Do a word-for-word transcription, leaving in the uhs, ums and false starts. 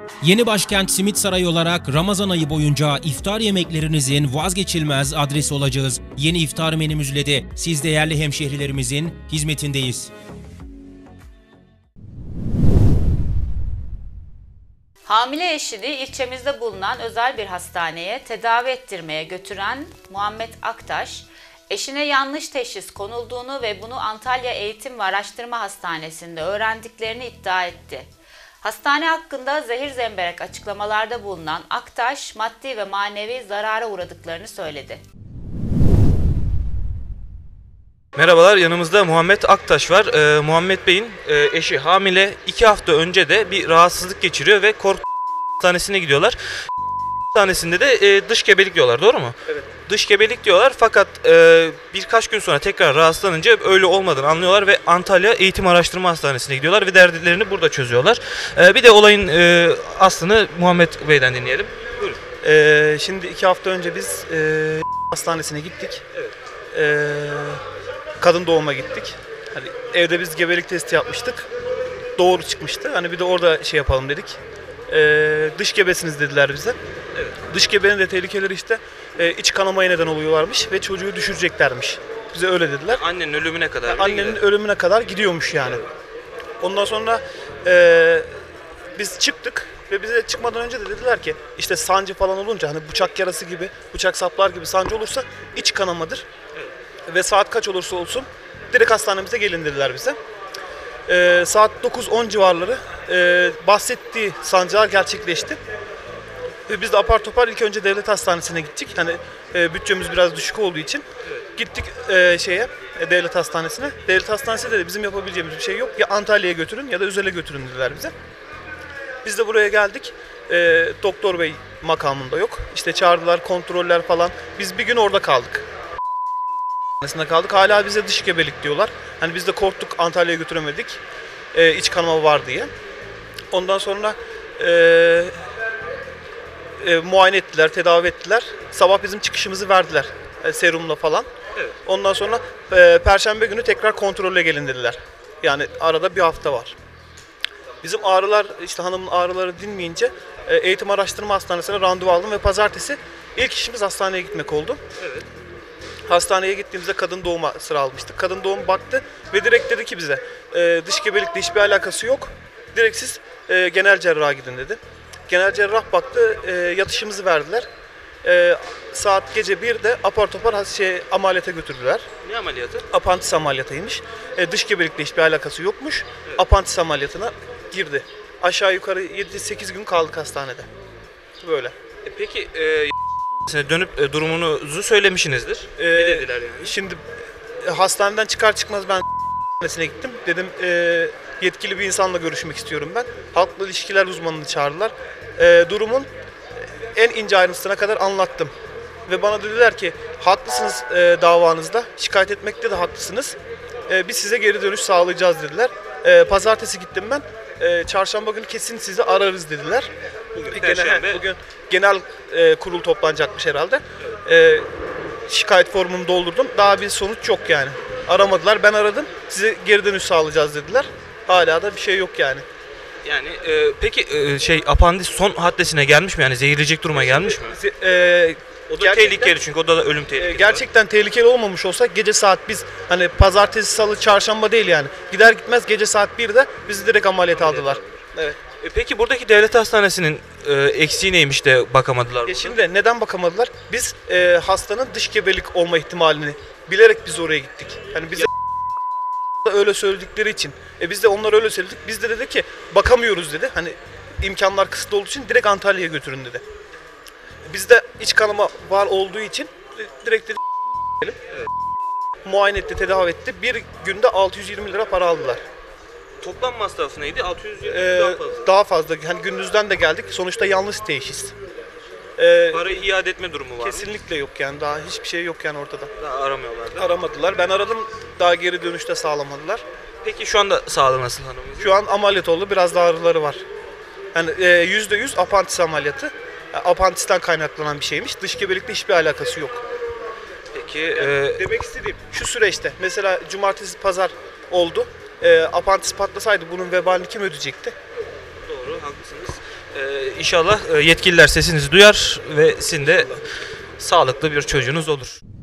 Yeni başkent Simit Sarayı olarak Ramazan ayı boyunca iftar yemeklerinizin vazgeçilmez adresi olacağız. Yeni iftar menümüzle de siz değerli hemşehrilerimizin hizmetindeyiz. Hamile eşini ilçemizde bulunan özel bir hastaneye tedavi ettirmeye götüren Muhammet Aktaş, eşine yanlış teşhis konulduğunu ve bunu Antalya Eğitim ve Araştırma Hastanesi'nde öğrendiklerini iddia etti. Hastane hakkında zehir zemberek açıklamalarda bulunan Aktaş, maddi ve manevi zarara uğradıklarını söyledi. Merhabalar, yanımızda Muhammed Aktaş var. Ee, Muhammed Bey'in e, eşi hamile, iki hafta önce de bir rahatsızlık geçiriyor ve korku hastanesine gidiyorlar. Hastanesinde de e, dış gebelik diyorlar, doğru mu? Evet. Dış gebelik diyorlar fakat e, birkaç gün sonra tekrar rahatsızlanınca öyle olmadığını anlıyorlar ve Antalya Eğitim Araştırma Hastanesi'ne gidiyorlar ve dertlerini burada çözüyorlar. E, bir de olayın e, aslını Muhammed Bey'den dinleyelim. Buyurun. Ee, şimdi iki hafta önce biz e, hastanesine gittik. Evet. Ee, kadın doğuma gittik. Hani evde biz gebelik testi yapmıştık. Doğru çıkmıştı. Hani bir de orada şey yapalım dedik. Ee, dış gebesiniz dediler bize. Evet. Dış gebenin de tehlikeleri işte e, iç kanamaya neden oluyorlarmış ve çocuğu düşüreceklermiş. Bize öyle dediler. Annenin ölümüne kadar. Yani annenin gider. ölümüne kadar gidiyormuş yani. Evet. Ondan sonra e, biz çıktık ve bize çıkmadan önce de dediler ki işte sancı falan olunca hani bıçak yarası gibi, bıçak saplar gibi sancı olursa iç kanamadır. Evet. Ve saat kaç olursa olsun direkt hastanemize gelin dediler bize. Ee, saat dokuz on civarları e, bahsettiği sancılar gerçekleşti. Ve biz de apar topar ilk önce devlet hastanesine gittik. Hani e, bütçemiz biraz düşük olduğu için evet. gittik e, şeye e, devlet hastanesine. Devlet hastanesinde de bizim yapabileceğimiz bir şey yok. Ya Antalya'ya götürün ya da Özel'e götürün dediler bize. Biz de buraya geldik. E, doktor bey makamında yok. İşte çağırdılar, kontroller falan. Biz bir gün orada kaldık. kaldık. Hala bize dış gebelik diyorlar. Hani biz de korktuk, Antalya'ya götüremedik. Ee, iç kanama var diye. Ondan sonra e, e, muayene ettiler, tedavi ettiler. Sabah bizim çıkışımızı verdiler. E, serumla falan. Evet. Ondan sonra e, Perşembe günü tekrar kontrole gelin dediler. Yani arada bir hafta var. Bizim ağrılar, işte hanımın ağrıları dinmeyince e, Eğitim Araştırma Hastanesi'ne randevu aldım ve pazartesi ilk işimiz hastaneye gitmek oldu. Evet. Hastaneye gittiğimizde kadın doğuma sıra almıştık. Kadın doğum baktı ve direkt dedi ki bize e, dış gebelikle hiçbir alakası yok. Direkt siz e, genel cerraha gidin dedi. Genel cerrah baktı, e, yatışımızı verdiler. E, saat gece birde apar topar şey, ameliyata götürdüler. Ne ameliyatı? Apantis ameliyatıymış. E, dış gebelikle hiçbir alakası yokmuş. Evet. Apantis ameliyatına girdi. Aşağı yukarı yedi sekiz gün kaldık hastanede. Böyle. E, peki... E... Dönüp e, durumunuzu söylemişsinizdir. Ee, ne dediler yani? Şimdi e, hastaneden çıkar çıkmaz ben hastanesine gittim. Dedim e, yetkili bir insanla görüşmek istiyorum ben. Halkla ilişkiler uzmanını çağırdılar. E, durumun en ince ayrıntısına kadar anlattım. Ve bana dediler ki haklısınız e, davanızda, şikayet etmekte de haklısınız. E, biz size geri dönüş sağlayacağız dediler. E, pazartesi gittim ben. E, çarşamba günü kesin sizi ararız dediler. Bugün genel, bugün genel e, kurul toplanacakmış herhalde. E, şikayet formumu doldurdum. Daha bir sonuç yok yani. Aramadılar. Ben aradım. Size geri dönüş sağlayacağız dediler. Hala da bir şey yok yani. Yani e, peki e, şey apandis son haddesine gelmiş mi? Yani zehirleyecek duruma gelmiş mi? E, o da tehlikeli çünkü o da ölüm tehlikeli. E, gerçekten var. Tehlikeli olmamış olsa gece saat biz hani pazartesi, salı, çarşamba değil yani. Gider gitmez gece saat birde bizi direkt ameliyat aldılar. Evet. E peki buradaki devlet hastanesinin e, eksiği neymiş de bakamadılar? E şimdi neden bakamadılar? Biz e, hastanın dış gebelik olma ihtimalini bilerek biz oraya gittik. Hani bize ya... öyle söyledikleri için. E biz de onlar öyle söyledik. Biz de dedik ki bakamıyoruz dedi. Hani imkanlar kısıtlı olduğu için direkt Antalya'ya götürün dedi. Bizde iç kanama var olduğu için direkt dedik evet. Muayene etti, tedavi etti. Bir günde altı yüz yirmi lira para aldılar. Toplam masrafı neydi? altı yüz yirmi ee, daha fazla. Daha fazla. Hani gündüzden de geldik. Sonuçta yanlış teşhis. Ee, Parayı iade etme durumu var mı? Kesinlikle yok yani. Daha hiçbir şey yok yani ortada. Daha aramıyorlar. Aramadılar. Ben aradım. Daha geri dönüşte sağlamadılar. Peki şu anda sağlığı nasıl hanımın? Şu an ameliyat oldu. Biraz da ağrıları var. Yani yüzde yüz apantis ameliyatı. Apantisten kaynaklanan bir şeymiş. Dış gebelikle hiçbir alakası yok. Peki yani e... demek istediğim şu süreçte mesela cumartesi pazar oldu. E, apantis patlasaydı bunun vebalini kim ödeyecekti? Doğru. haklısınız. Ee, inşallah e, yetkililer sesinizi duyar ve sizin de sağlıklı bir çocuğunuz olur.